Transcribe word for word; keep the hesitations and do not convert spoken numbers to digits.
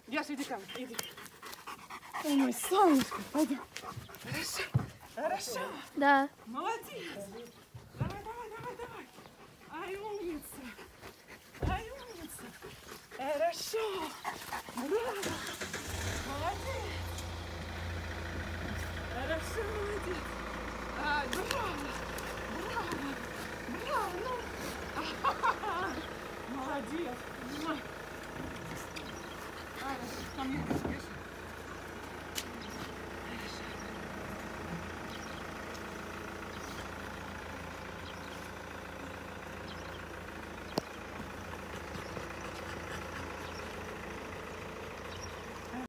Яша, иди ко мне, иди. Ой, мой солнышко, пойдем. Хорошо, хорошо. Да. Молодец. Давай, давай, давай, давай. Ай, умница. Ай, умница. Хорошо. Браво. Молодец. Хорошо, молодец. Ай, браво.